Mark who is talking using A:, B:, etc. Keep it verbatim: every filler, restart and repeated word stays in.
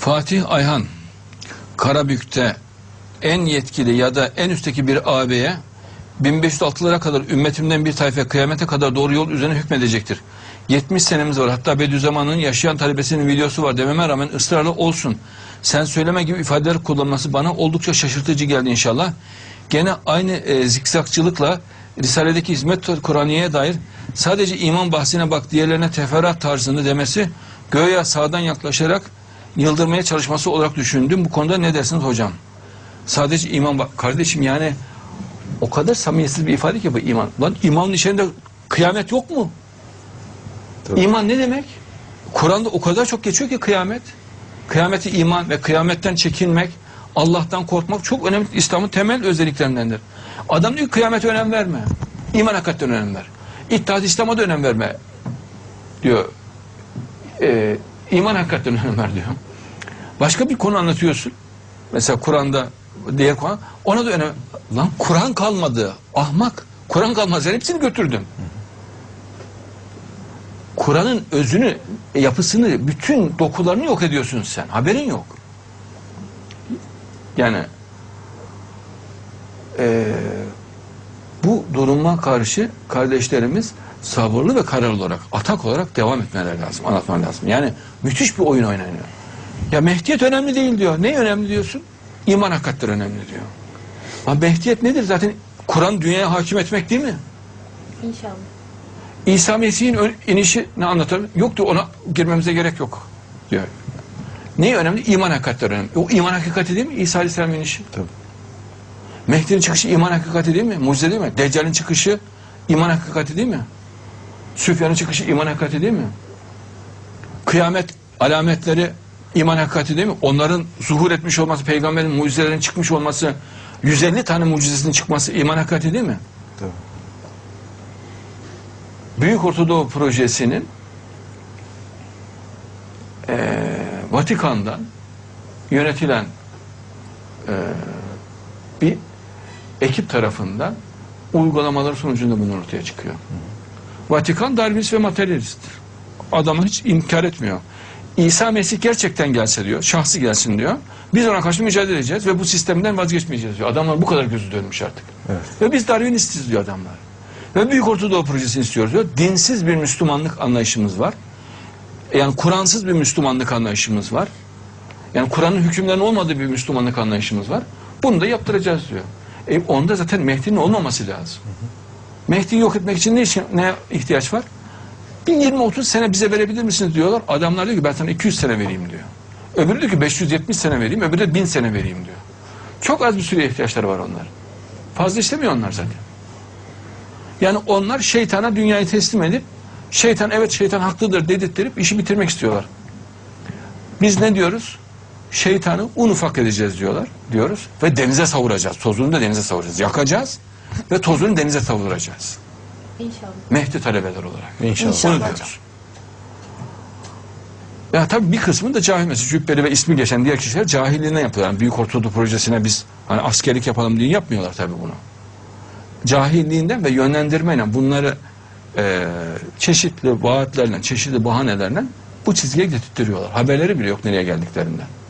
A: Fatih Ayhan, Karabük'te en yetkili ya da en üstteki bir ağabeye bin beş yüz altılara kadar ümmetimden bir tayfa kıyamete kadar doğru yol üzerine hükmedecektir. yetmiş senemiz var. Hatta Bediüzzaman'ın yaşayan talebesinin videosu var dememe rağmen ısrarlı olsun. Sen söyleme gibi ifadeler kullanması bana oldukça şaşırtıcı geldi inşallah. Gene aynı e, zikzakçılıkla Risale'deki hizmet Kur'aniye'ye dair sadece iman bahsine bak diğerlerine teferruat tarzını demesi göya sağdan yaklaşarak yıldırmaya çalışması olarak düşündüm. Bu konuda ne dersiniz hocam? Sadece iman bak kardeşim, yani o kadar samimiyetsiz bir ifade ki bu iman. Lan imanın içinde kıyamet yok mu? Tabii. İman ne demek? Kur'an'da o kadar çok geçiyor ki kıyamet. Kıyameti iman ve kıyametten çekinmek, Allah'tan korkmak çok önemli. İslam'ın temel özelliklerindendir. Adam diyor ki kıyamete önem verme. İman hakikaten önem ver. İttihat İslam'a da önem verme diyor. Ee, iman hakikaten önem ver diyor. Başka bir konu anlatıyorsun. Mesela Kur'an'da diğer konu, ona da önem. Lan Kur'an kalmadı. Ahmak. Kur'an kalmaz. Sen hepsini götürdün. Kur'an'ın özünü, yapısını, bütün dokularını yok ediyorsun sen. Haberin yok. Yani e, bu duruma karşı kardeşlerimiz sabırlı ve kararlı olarak, atak olarak devam etmeleri lazım, anlatman lazım. Yani müthiş bir oyun oynanıyor. Ya Mehdiyet önemli değil diyor. Ne önemli diyorsun? İman hakikatleri önemli diyor. Ama Mehdiyet nedir? Zaten Kur'an dünyaya hakim etmek değil mi?
B: İnşallah.
A: İsa Mesih'in inişi ne anlatır? Yok diyor, ona girmemize gerek yok diyor. Ne önemli? İman hakikatleri önemli. O iman hakikati değil mi? İsa Aleyhisselam'ın inişi. Tabii. Mehdi'nin çıkışı iman hakikati değil mi? Mucize değil mi? Deccal'in çıkışı iman hakikati değil mi? Süfyan'ın çıkışı iman hakikati değil mi? Kıyamet alametleri iman hakikati değil mi? Onların zuhur etmiş olması, peygamberin mucizelerinin çıkmış olması, yüz elli tane mucizesinin çıkması iman hakikati değil mi? Tabii. Büyük Ortadoğu Projesi'nin e, Vatikan'dan yönetilen e, bir ekip tarafından uygulamaları sonucunda bunun ortaya çıkıyor. Hı. Vatikan Darwinist ve materyalisttir. Adamı hiç inkar etmiyor. İsa Mesih gerçekten gelse diyor, şahsi gelsin diyor. Biz ona karşı mücadele edeceğiz ve bu sistemden vazgeçmeyeceğiz diyor. Adamlar bu kadar gözü dönmüş artık. Evet. Ve biz Darwinistiz diyor adamlar. Ve Büyük Ortadoğu Projesi'ni istiyoruz diyor. Dinsiz bir Müslümanlık anlayışımız var. Yani Kur'ansız bir Müslümanlık anlayışımız var. Yani Kur'an'ın hükümlerinin olmadığı bir Müslümanlık anlayışımız var. Bunu da yaptıracağız diyor. E onda zaten Mehdi'nin olmaması lazım. Hı hı. Mehdi'yi yok etmek için ne, için ne ihtiyaç var? Bir yirmi otuz sene bize verebilir misiniz diyorlar. Adamlar diyor ki ben sana iki yüz sene vereyim diyor. Öbürü diyor ki beş yüz yetmiş sene vereyim, öbürü de bin sene vereyim diyor. Çok az bir süreye ihtiyaçları var onların. Fazla istemiyor onlar zaten. Yani onlar şeytana dünyayı teslim edip şeytan evet şeytan haklıdır dedirttirip işi bitirmek istiyorlar. Biz ne diyoruz? Şeytanı un ufak edeceğiz diyorlar. Diyoruz ve denize savuracağız. Tozunu da denize savuracağız. Yakacağız ve tozunu denize savuracağız.
B: İnşallah.
A: Mehdi talebeler olarak.
C: İnşallah.
A: İnşallah. Bunu diyoruz. Ya tabii bir kısmı da cahil, mesela Cübbeli ve ismi geçen diğer kişiler cahilliğine yapıyorlar. Yani Büyük Ortadoğu Projesi'ne biz hani askerlik yapalım diye yapmıyorlar tabii bunu. Cahilliğinden ve yönlendirmeyle bunları e, çeşitli vaatlerle, çeşitli bahanelerle bu çizgiye getirtiyorlar. Haberleri bile yok nereye geldiklerinden.